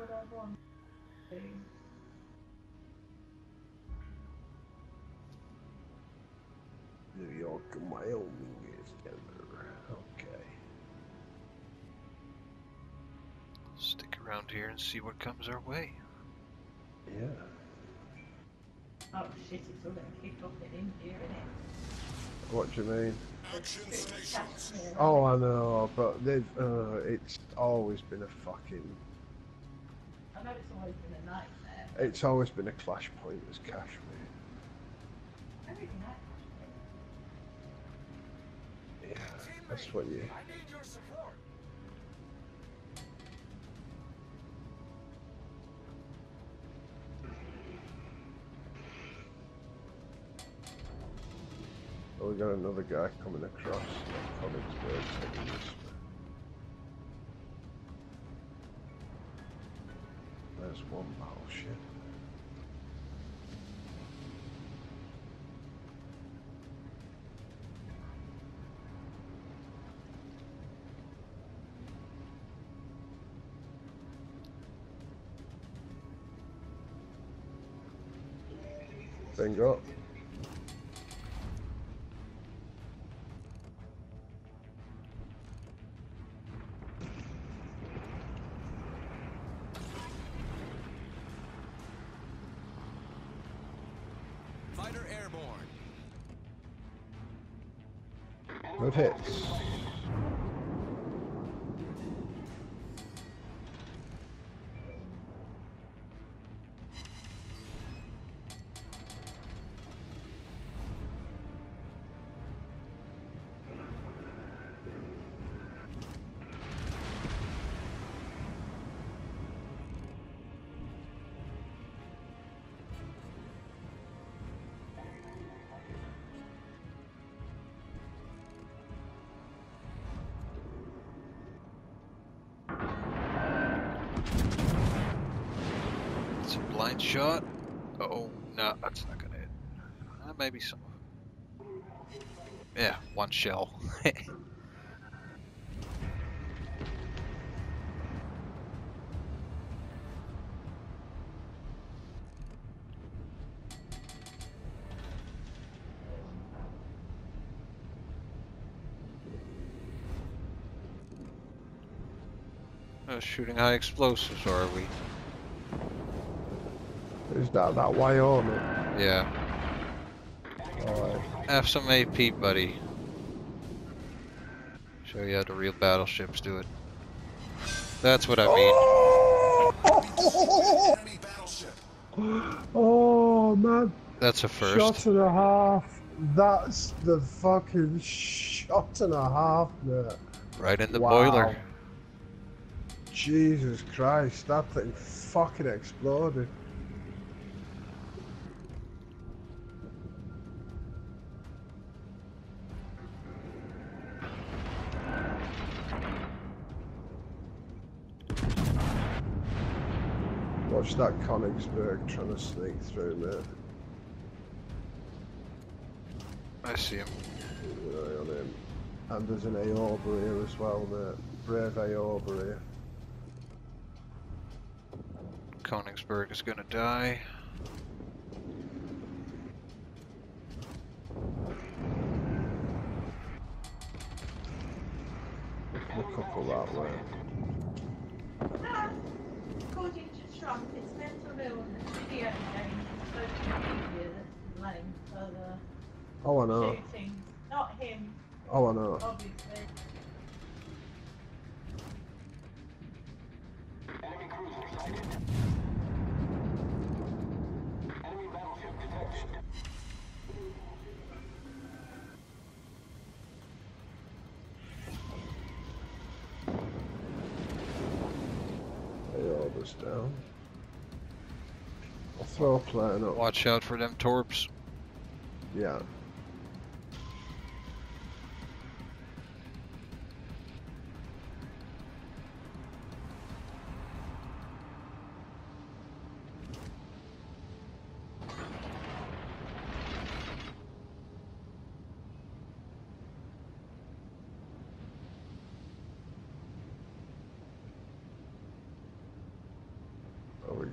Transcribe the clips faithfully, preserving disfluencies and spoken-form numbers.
New York and Wyoming is together. Okay. Stick around here and see what comes our way. Yeah. Oh shit, it's all going to kick off in India, isn't it? What do you mean? Action stations. Oh, I know, but they've, uh, it's always been a fucking... I know it's always been a nightmare. It's always been a clash point as Kashmir. I really like Yeah, that's what you... I need your support. Oh, we got another guy coming across. Collinsburg taking this way. There's one battleship. Bingo. Fighter airborne. Good hits. It's a blind shot. Oh, no, that's not gonna hit. Uh, maybe some. Yeah, one shell. Uh, shooting high explosives, or are we? Is that that Wyoming? Yeah. Alright. Have some A P, buddy. Show you how the real battleships do it. That's what I mean. Oh, Enemy battleship. oh man. That's a first. Shot and a half. That's the fucking shot and a half, mate. Right in the Wow. boiler. Jesus Christ, that thing fucking exploded. Watch that Königsberg trying to sneak through, mate. I see him. Keep an eye on him. And there's an Aoba here as well, mate. Brave Aoba here. Königsberg is gonna die. A couple that way. that. According to Trump, it's mental illness video games and social media that's to blame for the Oh, I know. shootings. Not him, Oh, I know. obviously. Enemy cruiser sighted. Enemy battleship detected. Aoba's down. I'll throw a plane up. Watch out for them torps. Yeah.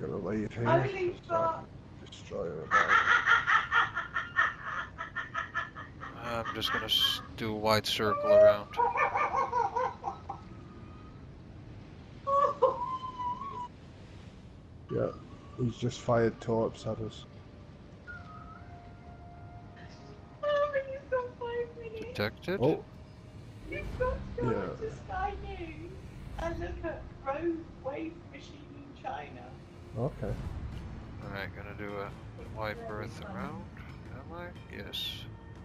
gonna leave here. Only Start for... destroying about. I'm just gonna s- do a wide circle around. Yeah, he's just fired torps at us. Oh, you've got five minutes. Detected. Oh, You've got to go Yeah. to Sky News and look at Rogue Wave Machine in China. okay. Alright, gonna do a wide berth around. Am I? Yes.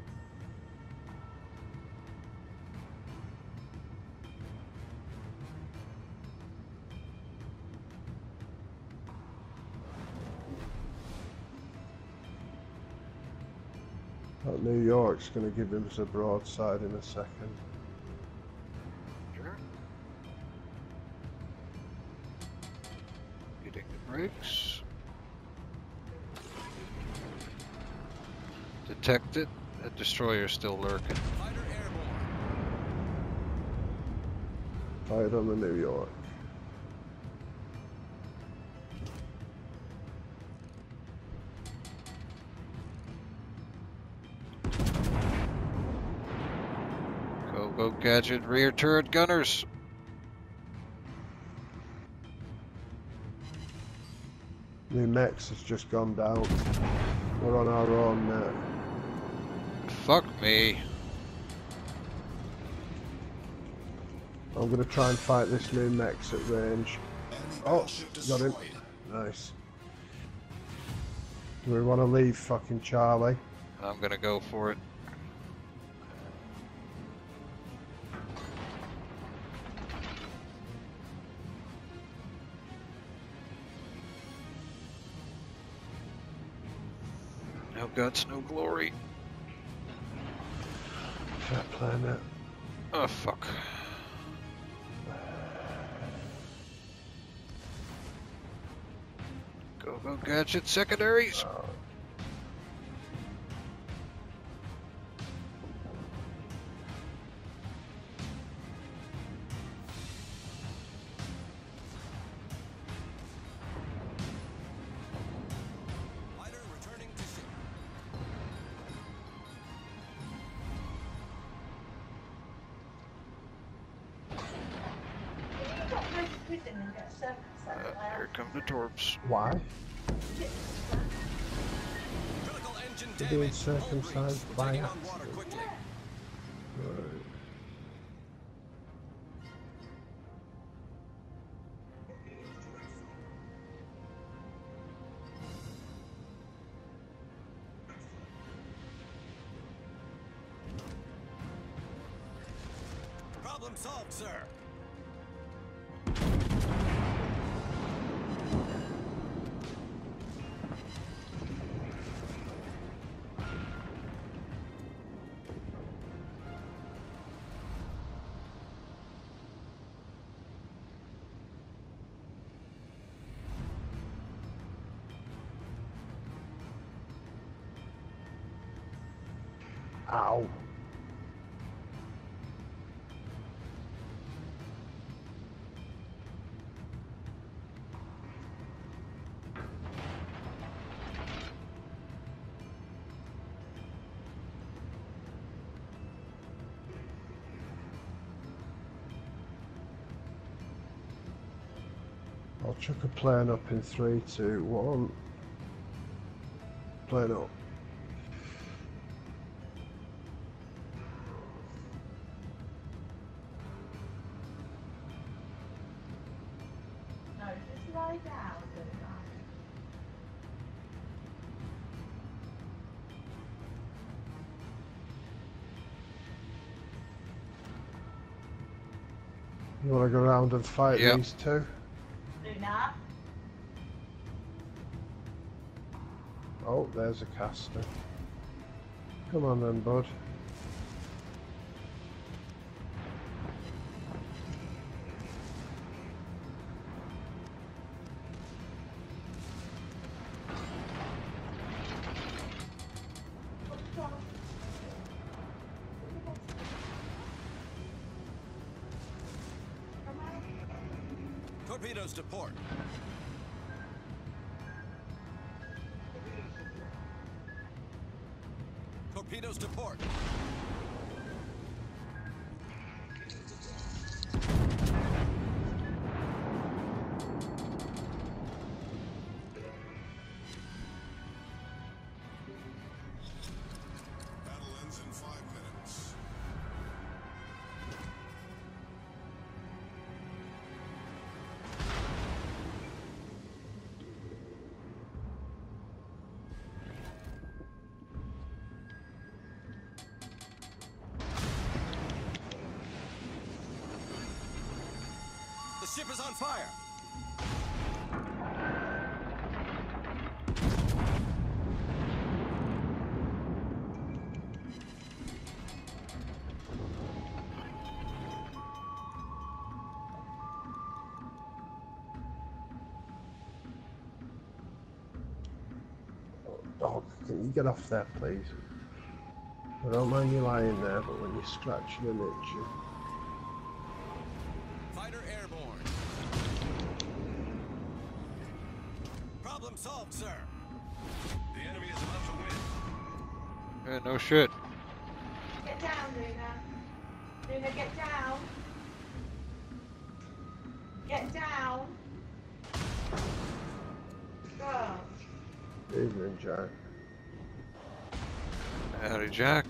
That New York's gonna give him a broadside in a second. Sure. Hitting the brakes. Detected. That destroyer's still lurking. Fighter airborne. Fired on the New York. Go, go, gadget, rear turret gunners. New Mex has just gone down. We're on our own now. Fuck me. I'm gonna try and fight this new Mex at range. Enemy Oh, battleship got him. destroyed. Nice. Do we want to leave fucking Charlie? I'm gonna go for it. No guts, no glory. Fair play, mate. Oh, fuck. Go, go, gadget, secondaries. Oh, Fighter returning to ship. You got no prison and get circus Uh, out here come the torps. why? Critical engine They're being damage. Hull circumcised breach. by Taking on accident. water quickly. Right. Problem solved, sir. Ow. I'll chuck a plane up in three, two, one. Plane up. No, just lie down, do that. You want to go around and fight Yep. these two? Do that. Oh, there's a caster. Come on then, bud. What's wrong? Come on. Torpedoes to port. torpedoes to port. Battle ends in five minutes. The ship is on fire. Dog, can you get off there, please? I don't mind you lying there, but when you're scratching and itching. Fighter airborne. Problem solved, sir. The enemy is about to win. Yeah, no shit. Get down, Luna. Luna, get down. Get down. Go. Evening, Jack. Howdy, Jack.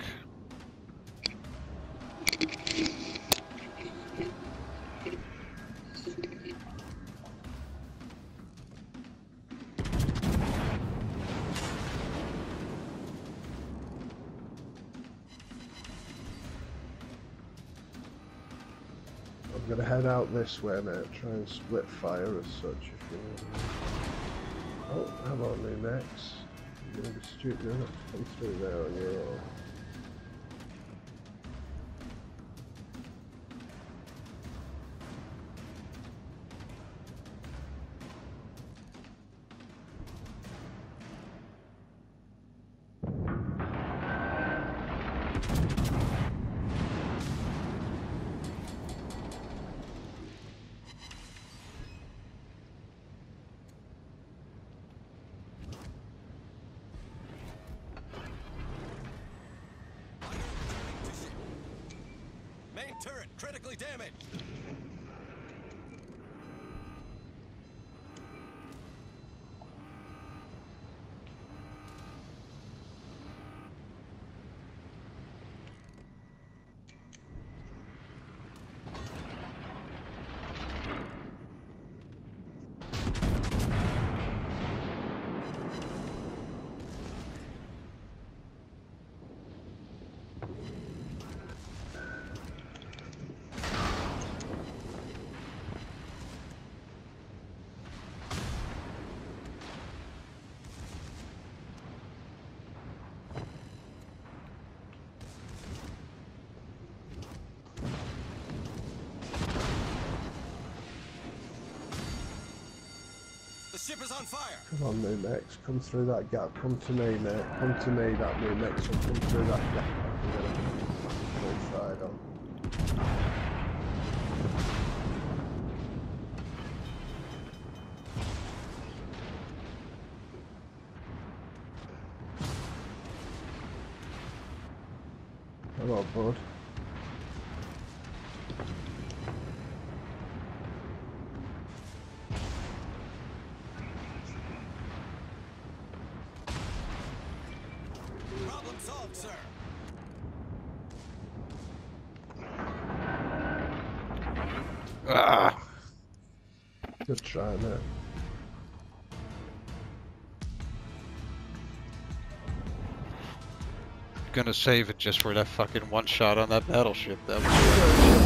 I'm gonna head out this way, mate. Try and split fire as such if you want. Oh, hello, new Max. You're gonna be stupid enough to come through there on your own. Main turret critically damaged. The ship is on fire. Come on, new Max. Come through that gap. Come to me, mate. Come to me, that new Max. Will come through that gap. I'm gonna full side on. Hello, bud. Problem solved, sir. Ah, Good try, mate. gonna save it just for that fucking one shot on that battleship. That was